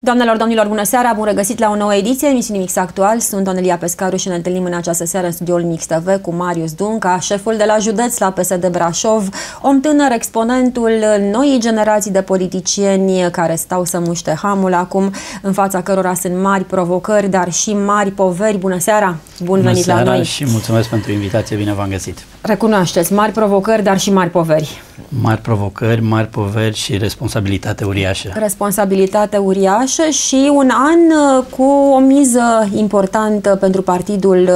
Doamnelor, domnilor, bună seara! Bun regăsit la o nouă ediție emisiunii Mix Actual. Sunt Onelia Pescaru și ne întâlnim în această seară în studioul Mix TV cu Marius Dunca, șeful de la județ la PSD Brașov, om tânăr, exponentul noii generații de politicieni care stau să muște hamul acum, în fața cărora sunt mari provocări, dar și mari poveri. Bună seara! Bun venit la noi! Și mulțumesc pentru invitație, bine v-am găsit! Recunoașteți, mari provocări, dar și mari poveri. Mari provocări, mari poveri și responsabilitate uriașă. Responsabilitate uriașă și un an cu o miză importantă pentru partidul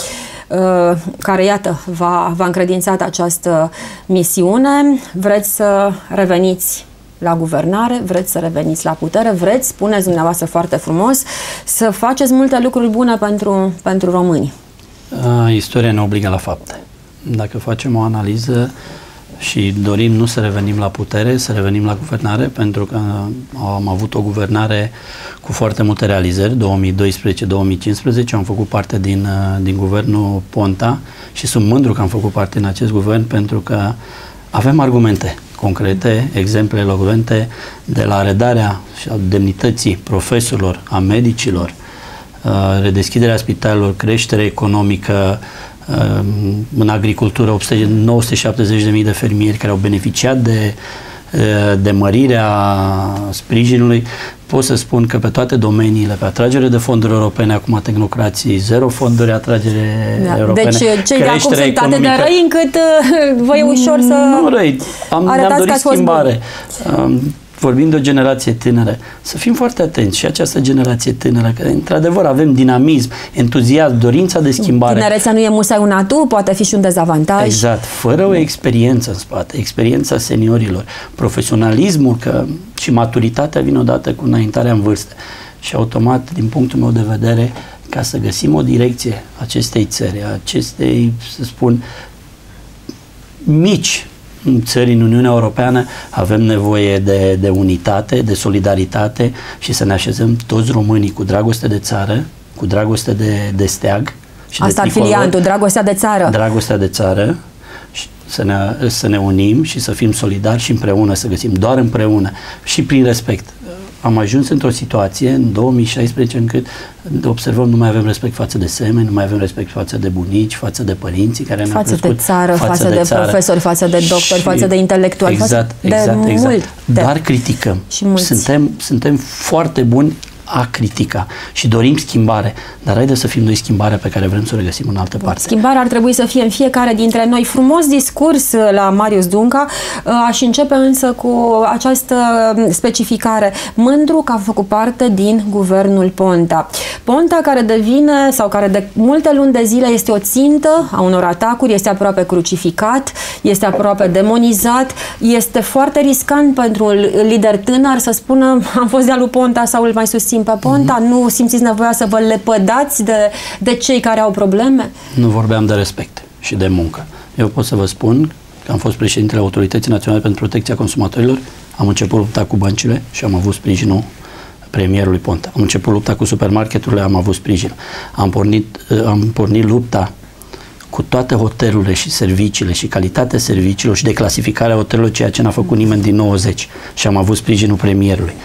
care, iată, v-a încredințat această misiune. Vreți să reveniți la guvernare, vreți să reveniți la putere, vreți, spuneți dumneavoastră foarte frumos, să faceți multe lucruri bune pentru români. Istoria ne obligă la fapte. Dacă facem o analiză și dorim nu să revenim la putere, să revenim la guvernare, pentru că am avut o guvernare cu foarte multe realizări, 2012-2015, am făcut parte din guvernul Ponta și sunt mândru că am făcut parte din acest guvern, pentru că avem argumente concrete, exemple elocvente de la redarea și a demnității profesorilor, a medicilor, redeschiderea spitalelor, creștere economică, în agricultură 970.000 de fermieri care au beneficiat de mărirea sprijinului. Pot să spun că pe toate domeniile, pe atragere de fonduri europene, acum tehnocrații, zero fonduri atragere europene. Deci cei de acum sunt atât de răi încât vă e ușor să nu răi. Ne-am dorit schimbare. Vorbim de o generație tânără, să fim foarte atenți și această generație tânără, că într-adevăr avem dinamism, entuziasm, dorința de schimbare. Tinerețea nu e musai un atu, poate fi și un dezavantaj. Exact, fără o experiență în spate, experiența seniorilor, profesionalismul și maturitatea vin odată cu înaintarea în vârstă. Și automat, din punctul meu de vedere, ca să găsim o direcție acestei țări, acestei, să spun, mici țări în Uniunea Europeană, avem nevoie de unitate, de solidaritate și să ne așezăm toți românii cu dragoste de țară, cu dragoste de steag. Și asta ar fi liantul, dragostea de țară. Dragostea de țară și să ne unim și să fim solidari și împreună să găsim, doar împreună și prin respect. Am ajuns într-o situație în 2016 încât observăm, nu mai avem respect față de semeni, nu mai avem respect față de bunici, față de părinții care ne-au crescut. Față de țară, față de profesori, față de doctori, față de intelectuali, exact. Dar criticăm. Suntem foarte buni a critica și dorim schimbare, dar haideți să fim noi schimbarea pe care vrem să o regăsim în altă parte. Schimbarea ar trebui să fie în fiecare dintre noi. Frumos discurs la Marius Dunca. Aș începe însă cu această specificare. Mândru că a făcut parte din guvernul Ponta. Ponta care devine, sau care de multe luni de zile este o țintă a unor atacuri, este aproape crucificat, este aproape demonizat, este foarte riscant pentru un lider tânăr să spună am fost de-a lui Ponta sau îl mai susțin pe Ponta? Nu simțiți nevoia să vă lepădați de cei care au probleme? Nu vorbeam de respect și de muncă. Eu pot să vă spun că am fost președintele Autorității Naționale pentru Protecția Consumatorilor, am început lupta cu băncile și am avut sprijinul premierului Ponta. Am început lupta cu supermarketurile, am avut sprijin. Am pornit lupta cu toate hotelurile și serviciile și calitatea serviciilor și declasificarea hotelurilor, ceea ce n-a făcut nimeni din 90 și am avut sprijinul premierului.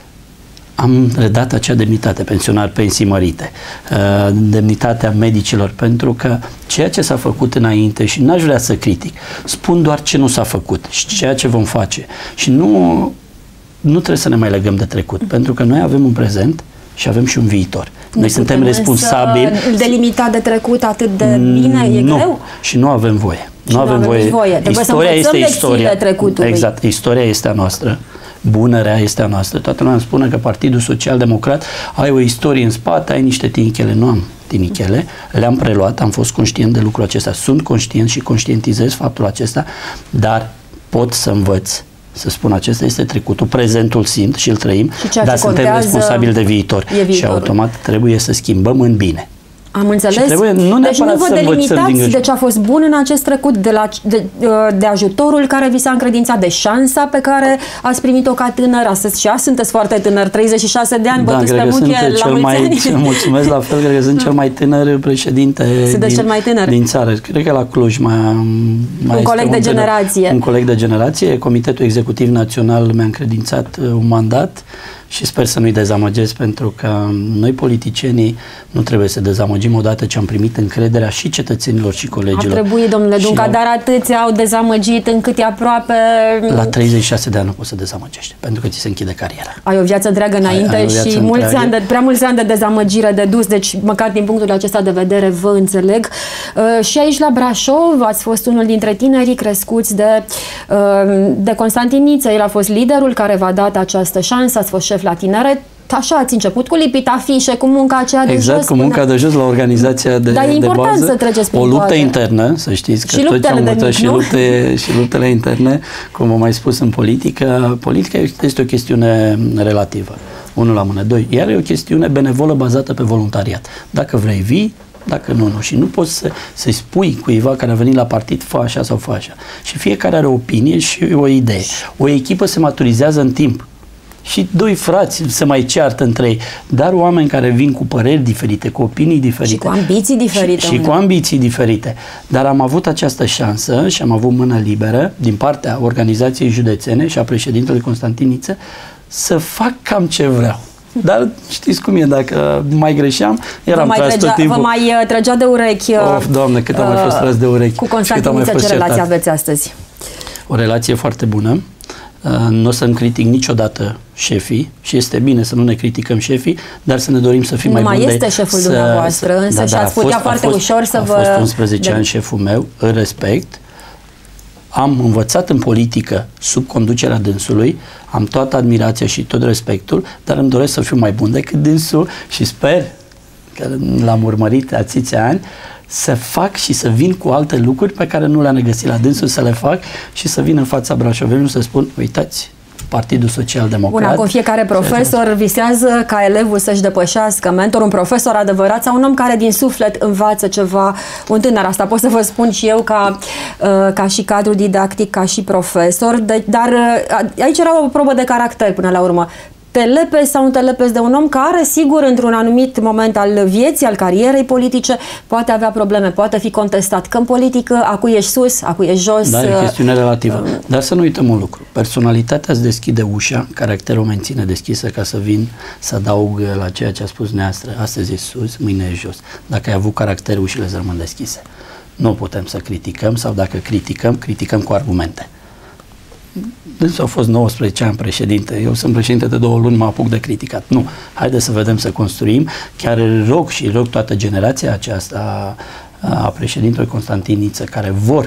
Am redat acea demnitate, pensionari, pensii mărite, demnitatea medicilor, pentru că ceea ce s-a făcut înainte, și n-aș vrea să critic, spun doar ce nu s-a făcut și ceea ce vom face. Și nu trebuie să ne mai legăm de trecut, pentru că noi avem un prezent și avem și un viitor. Noi suntem responsabili. Delimitat de trecut atât de bine, e greu? Și nu avem voie. Nu avem voie. Istoria este istoria. Trecutului. Exact. Istoria este a noastră. Bună, rea este a noastră. Toată lumea îmi spune că Partidul Social-Democrat ai o istorie în spate, ai niște tinichele. Nu am tinichele, le-am preluat, am fost conștient de lucrul acesta. Sunt conștient și conștientizez faptul acesta, dar pot să învăț să spun acesta este trecutul, prezentul simt și îl trăim, dar suntem responsabili de viitor. Și automat trebuie să schimbăm în bine. Am înțeles. Și trebuie, nu deci nu vă delimitați de ce a fost bun în acest trecut, de ajutorul care vi s-a încredințat, de șansa pe care ați primit-o ca tânăr. Astăzi și azi sunteți foarte tânăr, 36 de ani, bătuți pe muche la mulți ani. Mulțumesc la fel, cred că sunt cel mai tânăr președinte din țară. Cred că la Cluj un coleg de generație. Un coleg de generație. Comitetul Executiv Național mi-a încredințat un mandat și sper să nu-i dezamăgesc, pentru că noi, politicienii, nu trebuie să dezamăgim odată ce am primit încrederea și cetățenilor și colegilor. Ar trebui, domnule Dunca, dar atâția au dezamăgit încât e aproape... La 36 de ani nu poți să dezamăgești, pentru că ți se închide cariera. Ai o viață întreagă înainte și prea mulți ani de dezamăgire de dus, deci măcar din punctul acesta de vedere vă înțeleg. Și aici la Brașov ați fost unul dintre tinerii crescuți de Constantin Niță. El a fost liderul care v-a dat această șansă, ați fost șef la tineret. Așa, ați început cu lipit afișe, cu munca aceea de jos. Exact, cu munca de jos la organizația de bază. Dar e important să treceți prin o luptă internă, să știți că tot ce am învățat și luptele interne, cum am mai spus în politică, politica este o chestiune relativă. Unul la mână, doi. Iar e o chestiune benevolă bazată pe voluntariat. Dacă vrei, vii, dacă nu. Și nu poți să-i spui cuiva care a venit la partid, fă așa sau fă așa. Și fiecare are o opinie și o idee. O echipă se maturizează în timp. Și doi frați se mai ceartă între ei, dar oameni care vin cu păreri diferite, cu opinii diferite. Și cu ambiții diferite. Și cu ambiții diferite. Dar am avut această șansă și am avut mână liberă din partea organizației județene și a președintelui Constantin Niță să fac cam ce vreau. Dar știți cum e, dacă mai greșeam, eram tras tot timpul. Vă mai trăgea de urechi. Of, Doamne, cât am mai fost tras de urechi. Cu Constantin Niță, ce relație aveți astăzi? O relație foarte bună. Nu o să-mi critic niciodată șefii și este bine să nu ne criticăm șefii, dar să ne dorim să fim mai buni. Nu mai este șeful dumneavoastră, însă și ați putea foarte ușor să vă... A fost 11 ani șeful meu, îl respect. Am învățat în politică sub conducerea dânsului, am toată admirația și tot respectul, dar îmi doresc să fiu mai bun decât dânsul și sper că l-am urmărit atâția ani, să fac și să vin cu alte lucruri pe care nu le-am găsit la dânsul, să le fac și să vin în fața brașovenilor să spun, uitați, Partidul Social Democrat. Bun, acum fiecare profesor visează ca elevul să-și depășească mentor, un profesor adevărat sau un om care din suflet învață ceva, un tânăr. Asta pot să vă spun și eu ca și cadru didactic, ca și profesor, dar aici era o probă de caracter până la urmă. Te lepezi sau nu te lepezi de un om care, sigur, într-un anumit moment al vieții, al carierei politice, poate avea probleme, poate fi contestat. Că în politică, acu ești sus, acu ești jos. Da, e chestiune relativă. Dar să nu uităm un lucru. Personalitatea îți deschide ușa, caracterul menține deschisă ca să vin să adaug la ceea ce a spus neastră. Astăzi e sus, mâine e jos. Dacă ai avut caracter, ușile îți rămân deschise. Nu putem să criticăm sau dacă criticăm cu argumente. Dânsul au fost 19 ani președinte. Eu sunt președinte de 2 luni, mă apuc de criticat. Nu. Haideți să vedem, să construim. Chiar rog toată generația aceasta a președintelui Constantin Niță, care vor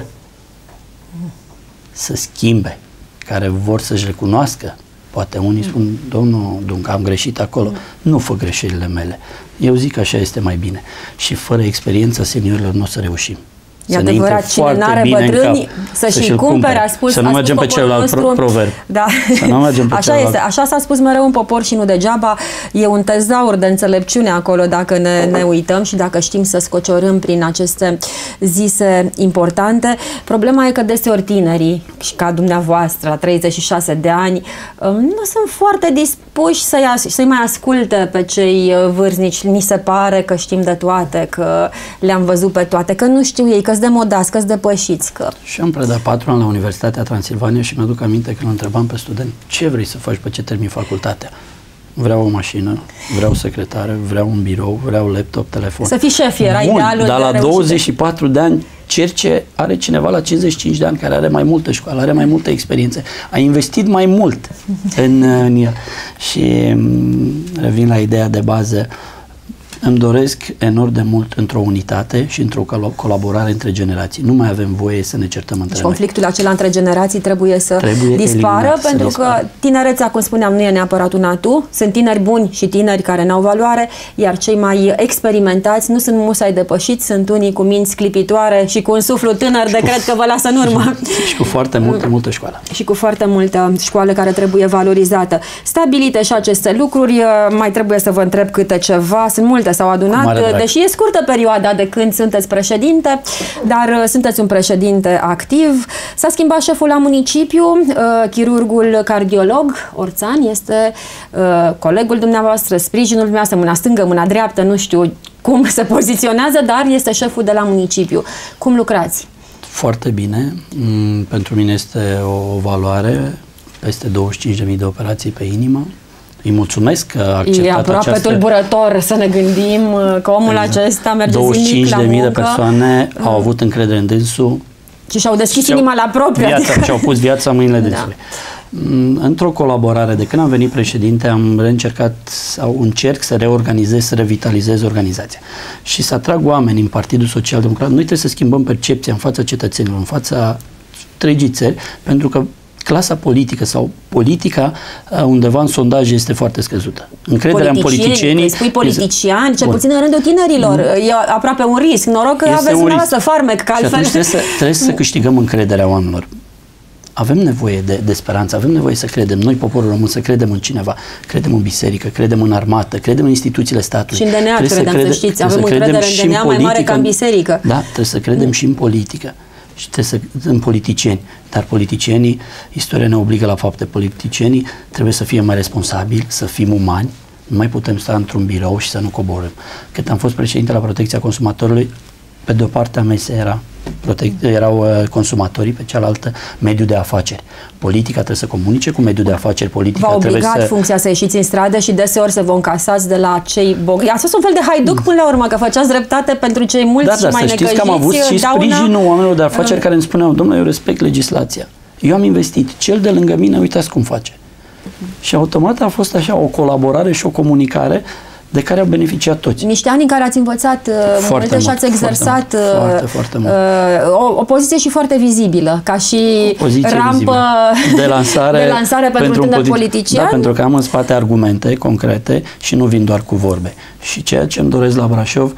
să schimbe, care vor să-și recunoască. Poate unii spun, domnul Dunca, am greșit acolo. Nu fă greșelile mele. Eu zic că așa este mai bine. Și fără experiența seniorilor nu o să reușim. E adevărat, cine n-are bătrâni să-și cumpere, a spus, să nu mergem pe celălalt proverb. Da. Să nu mergem pe așa celălalt. este, așa s-a spus mereu în popor și nu degeaba. E un tezaur de înțelepciune acolo dacă ne uităm și dacă știm să scociorâm prin aceste zise importante. Problema e că deseori tinerii, și ca dumneavoastră, la 36 de ani, nu sunt foarte dispuși să-i mai asculte pe cei vârstnici. Ni se pare că știm de toate, că le-am văzut pe toate, că nu știu ei, că demodați, că-s depășiți. Și am predat 4 ani la Universitatea Transilvania și mi-aduc aminte că îl întrebam pe student, ce vrei să faci pe ce termin facultatea? Vreau o mașină, vreau secretară, vreau un birou, vreau laptop, telefon. Să fii șef, era idealul. Dar la 24 de ani are cineva la 55 de ani care are mai multă școală, are mai multă experiență, a investit mai mult în el. Și revin la ideea de bază. Îmi doresc enorm de mult într-o unitate și într-o colaborare între generații. Nu mai avem voie să ne certăm între noi. Conflictul acela între generații trebuie să dispară, pentru că tinerețea, cum spuneam, nu e neapărat un atu. Sunt tineri buni și tineri care n-au valoare, iar cei mai experimentați nu sunt musai depășiți, sunt unii cu minți clipitoare și cu un suflu tânăr de cred că vă lasă în urmă. Și cu foarte multă școală. Și cu foarte multă școală care trebuie valorizată. Stabilite și aceste lucruri, mai trebuie să vă întreb câte ceva. Sunt multe multe s-au adunat, deși e scurtă perioada de când sunteți președinte, dar sunteți un președinte activ. S-a schimbat șeful la municipiu, chirurgul cardiolog Orțan este colegul dumneavoastră, sprijinul dumneavoastră, mâna stângă, mâna dreaptă, nu știu cum se poziționează, dar este șeful de la municipiu. Cum lucrați? Foarte bine. Pentru mine este o valoare, peste 25.000 de operații pe inimă. Îi mulțumesc că a acceptat E aproape tulburător să ne gândim că omul acesta merge zilnic la muncă. 25.000 de persoane au avut încredere în dânsul și și-au deschis inima la propriu. Și-au pus viața în mâinile dânsului. Într-o colaborare, de când am venit președinte, am reîncercat sau încerc să reorganizez, să revitalizez organizația. Și să atrag oameni în Partidul Social Democrat. Noi trebuie să schimbăm percepția în fața cetățenilor, în fața întregii țări, pentru că clasa politică sau politica undeva în sondaje este foarte scăzută. Încrederea în politicienii... Spui politiciani, cel puțin în rândul tinerilor. E aproape un risc. Noroc că aveți dumneavoastră farmec, că altfel... trebuie să câștigăm încrederea oamenilor. Avem nevoie de speranță, avem nevoie să credem, noi, poporul român, să credem în cineva, credem în biserică, credem în armată, credem în instituțiile statului. Și în DNA credem, să știți, avem încredere în DNA mai mare ca în biserică. Da, trebuie să credem și în politică. Și în politicieni. Dar politicienii, istoria ne obligă la fapte, politicienii trebuie să fie mai responsabili, să fim umani, nu mai putem sta într-un birou și să nu coborâm. Când am fost președinte la Protecția Consumatorului, pe de o parte a mesei erau consumatorii, pe cealaltă mediul de afaceri. Politica trebuie să comunice cu mediul de afaceri. Politica v-a obligat funcția să ieșiți în stradă și deseori să vă încasați de la cei bogați. Ați fost un fel de haiduc până la urmă, că făceați dreptate pentru cei mulți și mai necăjiți. Știți că am avut și sprijinul oamenilor de afaceri care îmi spuneau: domnule, eu respect legislația. Eu am investit. Cel de lângă mine, uitați cum face. Și automat a fost așa o colaborare și o comunicare de care au beneficiat toți. Niște ani în care ați învățat multe și ați exersat foarte mult. O poziție și foarte vizibilă, ca și rampă de lansare pentru tânăr politician. Da, pentru că am în spate argumente concrete și nu vin doar cu vorbe. Și ceea ce îmi doresc la Brașov,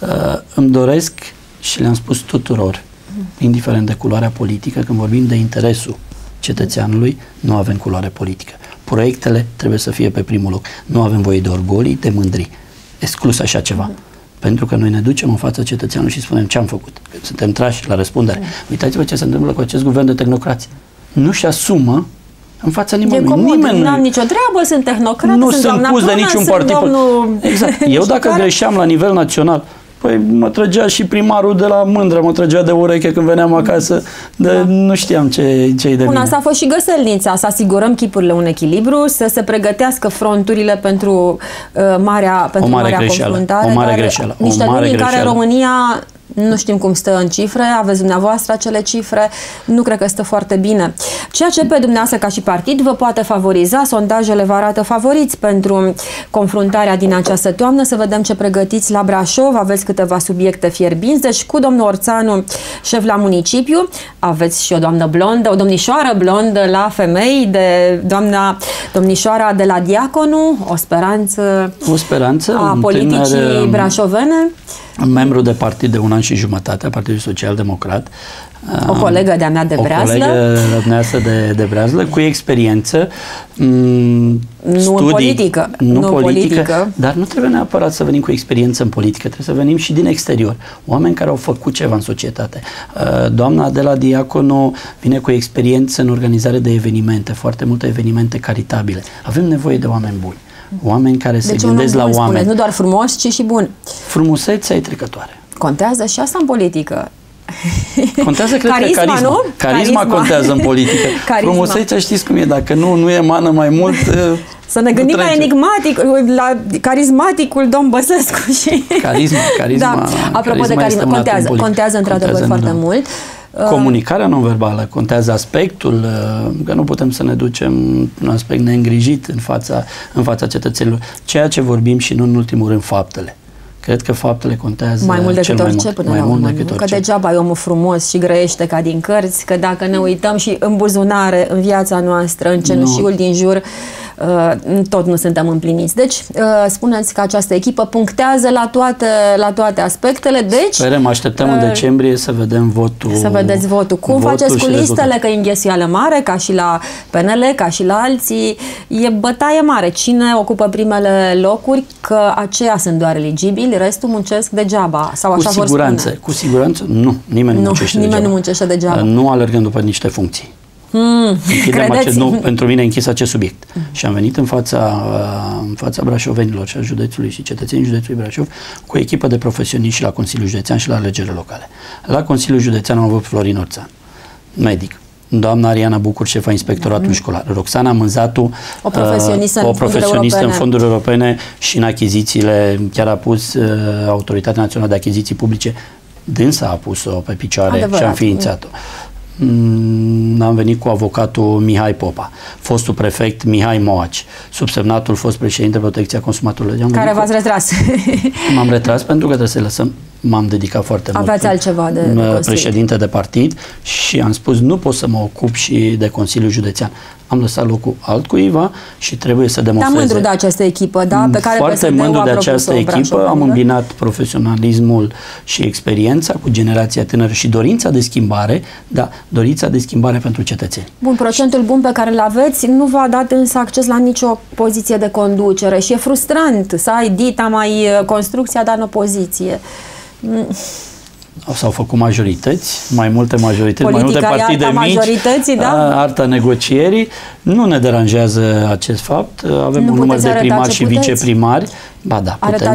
îmi doresc și le-am spus tuturor, indiferent de culoarea politică, când vorbim de interesul cetățeanului, nu avem culoare politică. Proiectele trebuie să fie pe primul loc. Nu avem voie de orgolii, de mândrii. Exclus așa ceva. Pentru că noi ne ducem în fața cetățeanului și spunem ce am făcut. Suntem trași la răspundere. Uitați-vă ce se întâmplă cu acest guvern de tehnocrați. Nu-și asumă în fața nimănui. Nimeni nu am nicio treabă, sunt tehnocrat, nu sunt pus de niciun partid. Exact. Eu dacă greșeam la nivel național, păi mă trăgea și primarul de la Mândră, mă trăgea de ureche când veneam acasă, nu știam ce-i de mine. Asta a fost și găselnița, să asigurăm chipurile un echilibru, să se pregătească fronturile pentru marea confruntare. O mare greșeală. Niște luni în care România, nu știm cum stă în cifre, aveți dumneavoastră acele cifre, nu cred că stă foarte bine. Ceea ce pe dumneavoastră ca și partid vă poate favoriza, sondajele vă arată favoriți pentru confruntarea din această toamnă, să vedem ce pregătiți la Brașov, aveți câteva subiecte fierbinți, deci cu domnul Orțanu, șef la municipiu, aveți și o doamnă blondă, o domnișoară blondă la femei, de domnișoara de la Diaconu, o speranță a politicii brașovene. Membru de partid de 1 an și jumătate a Partidului Social Democrat. O colegă de-a mea de breazlă. O colegă de breazlă, cu experiență, studii, nu politică, dar nu trebuie neapărat să venim cu experiență în politică, trebuie să venim și din exterior. Oameni care au făcut ceva în societate. Doamna Adela Diaconu vine cu experiență în organizare de evenimente, foarte multe evenimente caritabile. Avem nevoie de oameni buni. Oameni care se gândesc la oameni. Spuneți, nu doar frumos, ci și bun. Frumusețea e trecătoare. Contează și asta în politică. Contează, cred că carisma. Carisma contează în politică. Frumusețea știți cum e, dacă nu emană mai mult... Să ne gândim la carismaticul domn Băsescu și... Carisma. Da. Apropo de carisma, contează într-adevăr foarte mult. Comunicarea non-verbală, contează aspectul, că nu putem să ne ducem un aspect neîngrijit în fața cetățenilor. Ceea ce vorbim și nu în ultimul rând faptele. Cred că faptele contează mai mult decât orice până la urmă. Că degeaba e omul frumos și grăiește ca din cărți, că dacă ne uităm și în buzunare, în viața noastră, în cenușiul din jur, tot nu suntem împliniți. Deci, spuneți că această echipă punctează la toate aspectele. Deci, sperăm, așteptăm în decembrie să vedem votul. Să vedeți votul. Cum faceți cu listele? Că e înghesuială mare, ca și la PNL, ca și la alții. E bătaie mare. Cine ocupă primele locuri? Că aceia sunt doar eligibili, restul muncesc degeaba. Sau așa vor spune. Cu siguranță, nu. Nimeni nu muncește degeaba. Nu alergând după niște funcții. Pentru mine închis acest subiect. Și am venit în fața brașovenilor și a județului și cetățenii județului Brașov cu o echipă de profesioniști și la Consiliul Județean și la alegerile locale. La Consiliul Județean am avut Florin Orțan, medic, doamna Ariana Bucur, șefa inspectoratului școlar, Roxana Mânzatu, o profesionistă în fonduri europene și în achizițiile, chiar a pus Autoritatea Națională de Achiziții Publice, dânsa a pus-o pe picioare și a înființat-o. Am venit cu avocatul Mihai Popa, fostul prefect Mihai Moaci, subsemnatul fost președinte Protecția Consumatorilor. Care v-ați retras? M-am retras pentru că trebuie să lăsăm. M-am dedicat foarte mult. Aveați altceva de președinte de partid și am spus nu pot să mă ocup și de Consiliul Județean. Am lăsat locul altcuiva și trebuie să demonstreze. Dar mândru de această echipă, da? Pe care foarte mândru de această echipă. Am îmbinat profesionalismul și experiența cu generația tânără și dorința de schimbare, dorința de schimbare pentru cetățeni. Bun, procentul bun pe care îl aveți nu v-a dat însă acces la nicio poziție de conducere și e frustrant să ai dita mai construcția, dar în opoziție. S-au făcut majorități, mai multe majorități, mai multe partide mici, arta negocierii. Nu ne deranjează acest fapt. Avem un număr de primari și viceprimari. Ba da,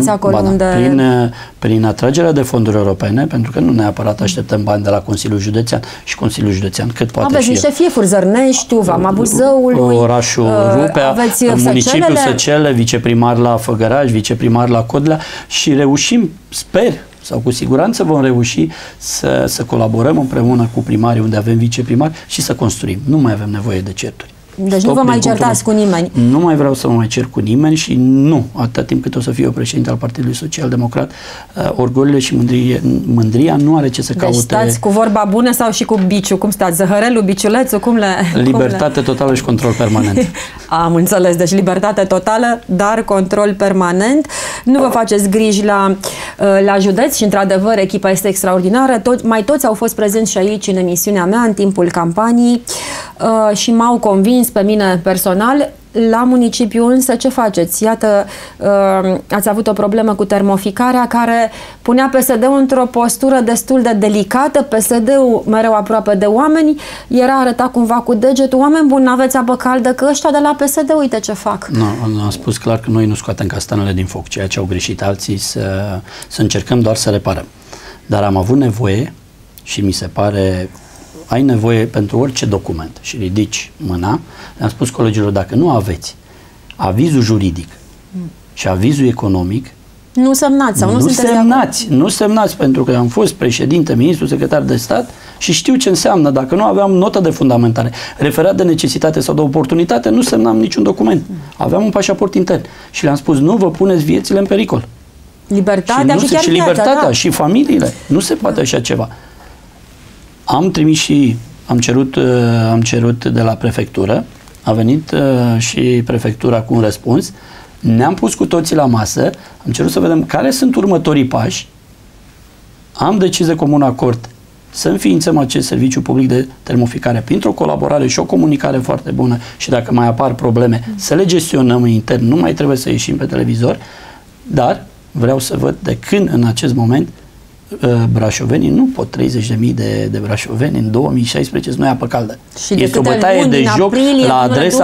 putem. Prin atragerea de fonduri europene, pentru că nu neapărat așteptăm bani de la Consiliul Județean și Consiliul Județean, cât poate aveți și niște fiefuri, Zărneștiul, Vama Buzăului, orașul Rupea, municipiul Săcele, viceprimar la Făgăraș, viceprimar la Codlea și reușim, sper, sau cu siguranță vom reuși să colaborăm împreună cu primarii unde avem viceprimari și să construim. Nu mai avem nevoie de certuri. Deci nu vă mai certați cu nimeni. Nu mai vreau să mă mai cer cu nimeni și nu, atâta timp cât o să fiu eu președinte al Partidului Social Democrat, orgoliile și mândria nu are ce să caute. Deci stați cu vorba bună sau și cu biciu? Cum stați? Zăhărelul, biciulețul? Libertate totală și control permanent. Am înțeles. Deci libertate totală, dar control permanent. Nu vă faceți griji la județ și într-adevăr echipa este extraordinară. Mai toți au fost prezenți și aici în emisiunea mea în timpul campaniei și m-au convins pe mine personal. La municipiu însă ce faceți? Iată, ați avut o problemă cu termoficarea care punea PSD-ul într-o postură destul de delicată. PSD-ul mereu aproape de oameni, era arătat cumva cu degetul. Oameni buni, n-aveți apă caldă, că ăștia de la PSD, uite ce fac. Nu, am spus clar că noi nu scoatem castanele din foc, ceea ce au greșit alții, să încercăm doar să reparăm. Dar am avut nevoie și mi se pare... ai nevoie pentru orice document și ridici mâna, le-am spus colegilor, dacă nu aveți avizul juridic și avizul economic, nu semnați sau nu semnați, pentru că am fost președinte, ministru, secretar de stat și știu ce înseamnă. Dacă nu aveam notă de fundamentare, referat de necesitate sau de oportunitate, nu semnam niciun document. Aveam un pașaport intern și le-am spus, nu vă puneți viețile în pericol. Libertatea și chiar și libertatea și familiile. Nu se poate așa ceva. Am trimis și am cerut de la prefectură, a venit și prefectura cu un răspuns, ne-am pus cu toții la masă, am cerut să vedem care sunt următorii pași, am decis de comun acord să înființăm acest serviciu public de termoficare printr-o colaborare și o comunicare foarte bună și dacă mai apar probleme să le gestionăm intern, nu mai trebuie să ieșim pe televizor, dar vreau să văd de când în acest moment brașovenii nu pot 30.000 de brașoveni în 2016 să nu ia apă caldă. Și este o bătaie de joc la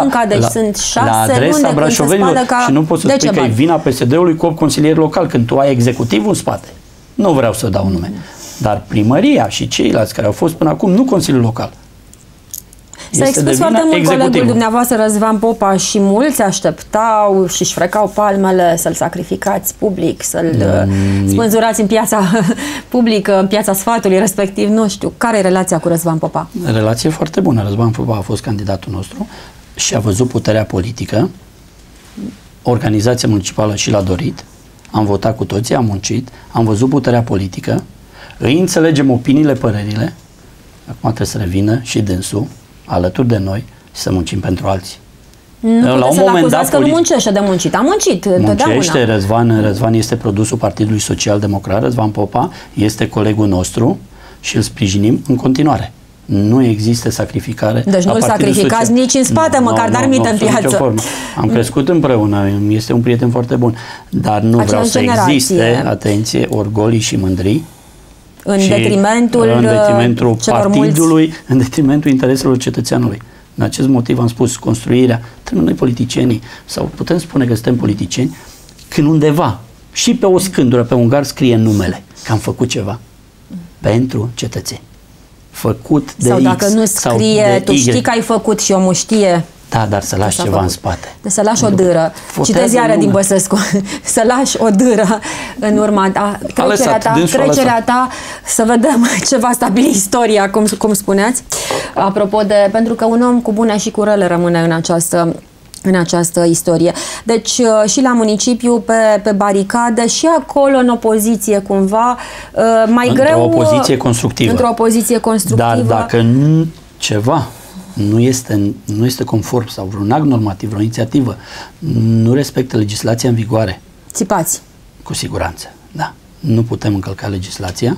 adresa brașovenilor și nu poți să spui că e vina PSD-ului cu 8 consilieri locali când tu ai executivul în spate. Nu vreau să dau nume. Dar primăria și ceilalți care au fost până acum, nu Consiliul Local. S-a expus foarte mult colegul dumneavoastră, Răzvan Popa, și mulți așteptau și își frecau palmele să-l sacrificați public, să-l spânzurați în piața publică, în piața sfatului, respectiv, nu știu. Care e relația cu Răzvan Popa? Relație foarte bună. Răzvan Popa a fost candidatul nostru și a văzut puterea politică. Organizația municipală și l-a dorit. Am votat cu toții, am muncit, am văzut puterea politică, îi înțelegem opiniile, părerile. Acum trebuie să revină și dânsul alături de noi și să muncim pentru alții. Nu puteți să-l acuzați că nu muncește, de muncit. A muncit muncește, Răzvan este produsul Partidului Social Democrat, Răzvan Popa este colegul nostru și îl sprijinim în continuare. Nu există sacrificare. Deci nu îl sacrificați nici în spate, măcar, dar mită în piață. Am crescut împreună, este un prieten foarte bun, dar nu vreau să existe, atenție, orgolii și mândrii în detrimentul partidului, mulți. În detrimentul intereselor cetățeanului. În acest motiv am spus, construirea, trebuie noi politicienii, sau putem spune că suntem politicieni, când undeva, și pe o scândură, pe un gard scrie numele, că am făcut ceva pentru cetățeni. Făcut de sau X, dacă nu scrie, tu știi că ai făcut și omul știe. Da, dar să lași ceva în spate. Să lași o dâră. Citezi ziare din Băsescu. Să lași o dâră în urma trecerea ta, să vedem ce va stabili istoria, cum spuneați. Apropo de, pentru că un om cu bune și cu rele rămâne în această istorie. Deci și la municipiu, pe baricadă, și acolo în opoziție cumva, mai greu... Într-o opoziție constructivă. Într-o opoziție constructivă. Dar dacă ceva nu este conform sau vreun act normativ, vreo inițiativă, nu respectă legislația în vigoare. Țipați. Cu siguranță, da. Nu putem încălca legislația.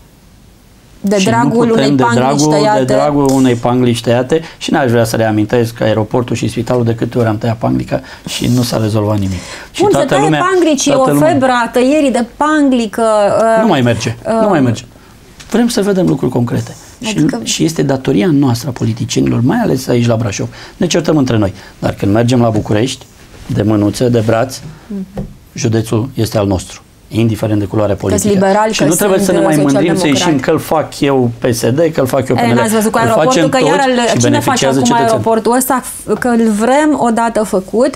De dragul unei panglici tăiate. De dragul unei panglici tăiate. Și n-aș vrea să reamintesc că aeroportul și spitalul, de câte ori am tăiat panglica și nu s-a rezolvat nimic. Bun, să taie panglici, e o febră a tăierii de panglică. Nu mai merge. Nu mai merge. Vrem să vedem lucruri concrete. Adică... Și este datoria noastră a politicienilor, mai ales aici la Brașov. Ne certăm între noi. Dar când mergem la București, de mânuță, de braț, județul este al nostru, indiferent de culoare politică. Liberali, și nu trebuie să ne mai mândrim să ieșim că îl fac eu PSD, că îl fac eu PNL. N-ați văzut cu aeroportul, că iar cine face acum aeroportul ăsta, că îl vrem odată făcut.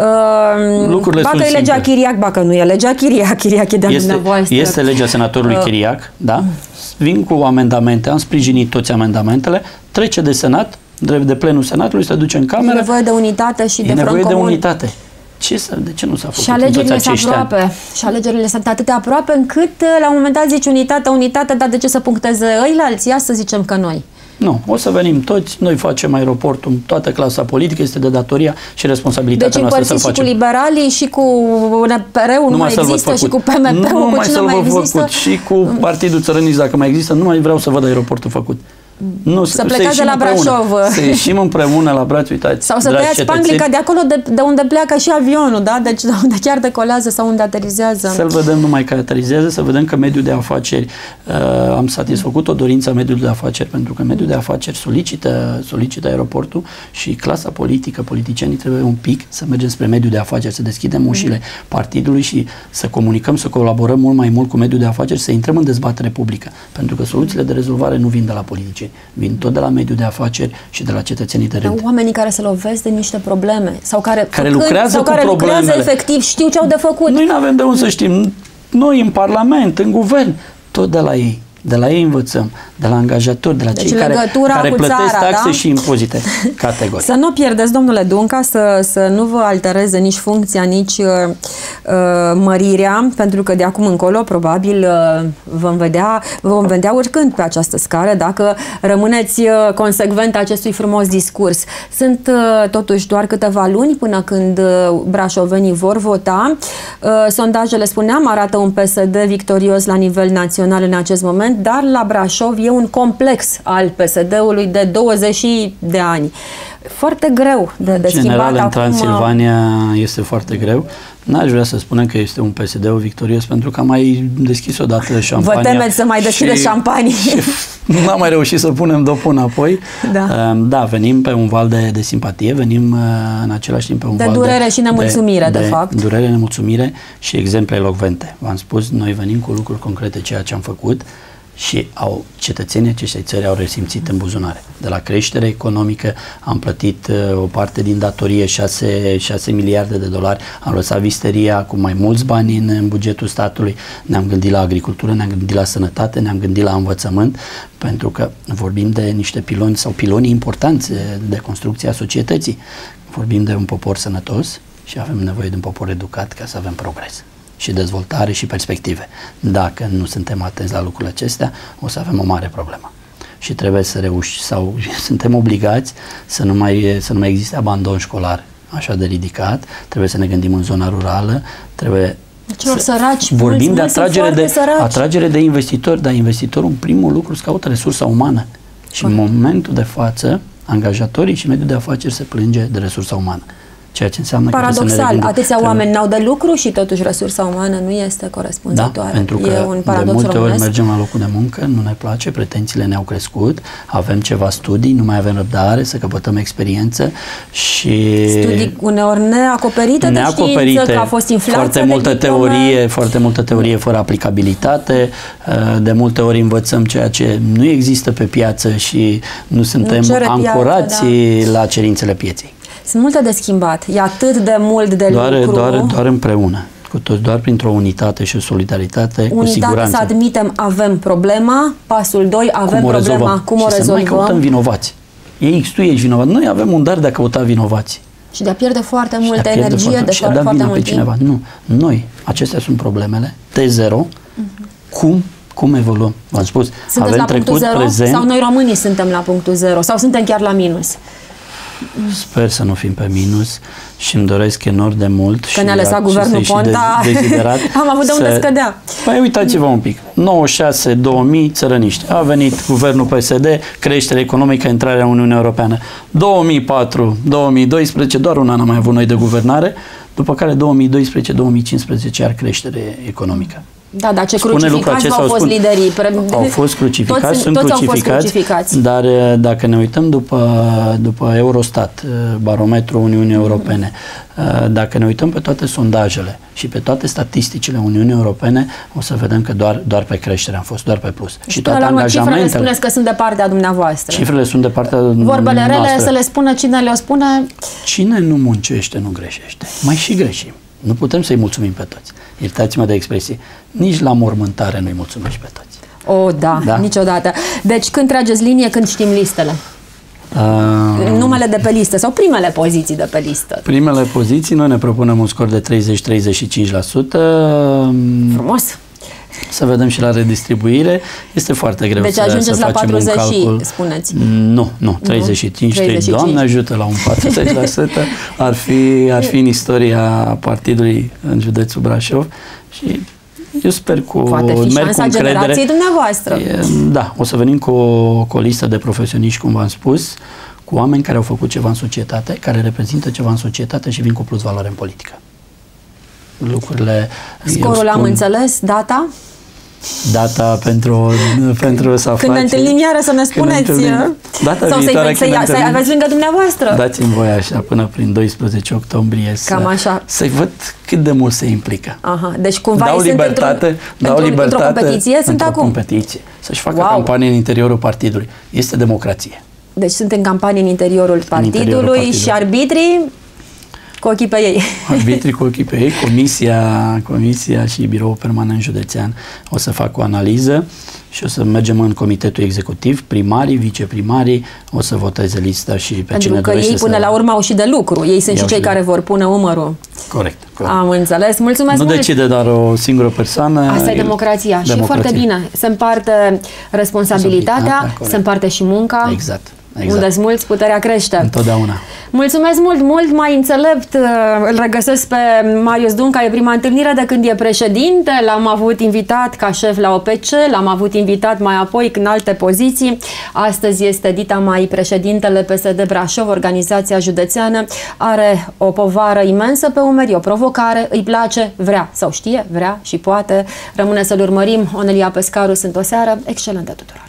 Bacă e legea Chiriac, bacă nu e legea Chiriac, Chiriac e de dumneavoastră. Este legea senatorului Chiriac, da? Vin cu amendamente, am sprijinit toți amendamentele, trece de Senat, de plenul Senatului, se duce în cameră. E nevoie de unitate și de front comun. E nevoie de unitate. De ce nu s-a făcut? Și alegerile sunt aproape. Și alegerile sunt atât de aproape încât la un moment dat zici unitate, dar de ce să puncteze ăilalți? Ia să zicem că noi. Nu, o să venim toți, noi facem aeroportul, toată clasa politică, este de datoria și responsabilitatea noastră să-l facem. Deci împărțiți și cu liberalii și cu NPR-ul nu mai există și cu PMP-ul, cu cine mai există? Și cu Partidul Țărăniți, dacă mai există, nu mai vreau să văd aeroportul făcut. Nu, să plecați de la Brașov. Să ieșim împreună la Braț, uitați. Sau să tăiați panglica de acolo de unde pleacă și avionul, da? Deci de unde chiar decolează sau unde aterizează. Să-l vedem numai că aterizează, să vedem că mediul de afaceri, am satisfăcut o dorință a mediului de afaceri, pentru că mediul de afaceri solicită aeroportul și clasa politică, politicienii trebuie un pic să mergem spre mediul de afaceri, să deschidem ușile partidului și să comunicăm, să colaborăm mult mai mult cu mediul de afaceri, să intrăm în dezbatere publică, pentru că soluțiile de rezolvare nu vin de la politicieni. Vin tot de la mediul de afaceri și de la cetățenii de rând. Oamenii care se lovesc de niște probleme sau care lucrează cu problemele. Efectiv, știu ce au de făcut. Noi nu avem de unde să știm. Noi în Parlament, în guvern, tot de la ei. De la ei învățăm, de la angajatori, de la cei care plătesc taxe și impozite. Categoric. Să nu pierdeți, domnule Dunca, să nu vă altereze nici funcția, nici mărirea, pentru că de acum încolo probabil vom vedea urcând pe această scară dacă rămâneți consecvent acestui frumos discurs. Sunt totuși doar câteva luni până când brașovenii vor vota. Sondajele, spuneam, arată un PSD victorios la nivel național în acest moment, dar la Brașov e un complex al PSD-ului de 20 de ani. Foarte greu de schimbat. General, în Transilvania este foarte greu. N-aș vrea să spunem că este un PSD victorios, pentru că am mai deschis odată șampania. Vă temeți să mai deschideți șampanii? N-am mai reușit să punem dopul înapoi. Da, venim pe un val de simpatie, venim în același timp pe un val de durere și nemulțumire, de fapt. Durere, nemulțumire și exemple elocvente. V-am spus, noi venim cu lucruri concrete, ceea ce am făcut, și cetățenii acestei țări au resimțit în buzunare. De la creștere economică am plătit o parte din datorie, 6 miliarde de dolari, am lăsat visteria cu mai mulți bani în bugetul statului, ne-am gândit la agricultură, ne-am gândit la sănătate, ne-am gândit la învățământ, pentru că vorbim de niște piloni sau piloni importanți de construcție a societății. Vorbim de un popor sănătos și avem nevoie de un popor educat ca să avem progres și dezvoltare și perspective. Dacă nu suntem atenți la lucrurile acestea, o să avem o mare problemă. Și trebuie să reușim, sau suntem obligați să nu mai existe abandon școlar așa de ridicat, trebuie să ne gândim în zona rurală, trebuie celor săraci, vorbim de atragere de investitori, dar investitorul, în primul lucru, îți caută resursa umană. Și în momentul de față, angajatorii și mediul de afaceri se plânge de resursa umană. Ceea ce înseamnă paradoxal, atâția oameni n-au de lucru și totuși resursa umană nu este corespunzătoare. Da, pentru că e un paradox de multe românesc. ori mergem la locul de muncă, nu ne place, pretențiile ne-au crescut, avem ceva studii, nu mai avem răbdare să căpătăm experiență și... Studii uneori neacoperite de știință, că a fost inflația foarte multă teorie fără aplicabilitate, de multe ori învățăm ceea ce nu există pe piață și nu suntem ancorați la cerințele pieței. Sunt multe de schimbat. E atât de mult de lucru. Doar împreună. Cu toți, doar printr-o unitate și o solidaritate, cu siguranță. Să admitem, avem problema. Pasul 2, avem problema. Cum o rezolvăm? Să nu mai căutăm vinovați. Tu ești vinovat. Noi avem un dar de a căuta vinovați. Și de a pierde foarte multă energie, de foarte mult timp. Nu. Noi, acestea sunt problemele. T0. Cum evoluăm? V-am spus, sunteți avem la trecut, punctul 0? prezent. Sau noi românii suntem la punctul 0? Sau suntem chiar la minus? Sper să nu fim pe minus și îmi doresc enorm de mult. Că ne-a lăsat guvernul Ponta, am avut de unde scădea. Păi uitați-vă un pic, 96-2000 țărăniști. A venit guvernul PSD, creștere economică, intrarea în Uniunea Europeană. 2004-2012, doar un an am mai avut noi de guvernare, după care 2012-2015 iar creștere economică. Da, dar ce crucificați au fost liderii? Au fost crucificați, sunt crucificați, dar dacă ne uităm după Eurostat, barometrul Uniunii Europene, dacă ne uităm pe toate sondajele și pe toate statisticile Uniunii Europene, o să vedem că doar pe creștere am fost, doar pe plus. Și toate angajamentele... Cifrele spuneți că sunt de partea dumneavoastră. Cifrele sunt de partea Vorbele rele să le spună cine le-o spune. Cine nu muncește, nu greșește. Mai și greșim. Nu putem să-i mulțumim pe toți. Iertați-mă de expresie. Nici la mormântare nu-i mulțumești pe toți. Da, niciodată. Deci când trageți linie, când știm listele? Numele de pe listă sau primele poziții de pe listă? Primele poziții, noi ne propunem un scor de 30-35%. Frumos! Să vedem și la redistribuire. Este foarte greu să ajungeți la 40 un calcul. Și spuneți. Nu, 35. Doamne ajută la un 40%. Ar fi în istoria partidului în județul Brașov și eu sper poate fi șansa generației dumneavoastră. Da, o să venim cu o listă de profesioniști, cum v-am spus, cu oameni care au făcut ceva în societate, care reprezintă ceva în societate și vin cu plus valoare în politică. Scorul am înțeles, data? Data pentru să aflați. Când ne întâlnim iară să ne spuneți. Data sau viitoare să-i aveți lângă dumneavoastră. Dați-mi voie așa până prin 12 octombrie să-i văd cât de mult se implică. Aha, deci cumva dau libertate, într-o competiție sunt acum. Competiție. Să-și facă campanie în interiorul partidului. Este democrație. Deci sunt în campanie în interiorul partidului și arbitrii cu ochii pe ei. Arbitrii cu ochii pe ei, comisia și biroul permanent județean o să facă o analiză și o să mergem în comitetul executiv, primarii, viceprimarii, o să voteze lista și pe cine dorește. Pentru că ei până la urmă au și de lucru. Ei sunt și cei care vor pune umărul. Corect. Am înțeles. Mulțumesc mult. Nu decide doar o singură persoană. Asta e democrația. Și foarte bine. Se împarte responsabilitatea, se împarte și munca. Exact. Unde-s mulți, puterea crește. Întotdeauna. Mulțumesc mult mai înțelept. Îl regăsesc pe Marius Dunca. E prima întâlnire de când e președinte. L-am avut invitat ca șef la OPC, l-am avut invitat mai apoi în alte poziții. Astăzi este dita mai președintele PSD Brașov, organizația județeană. Are o povară imensă pe umeri, o provocare, îi place, vrea sau știe, vrea și poate. Rămâne să-l urmărim. Onelia Pescaru, sunt o seară excelentă tuturor.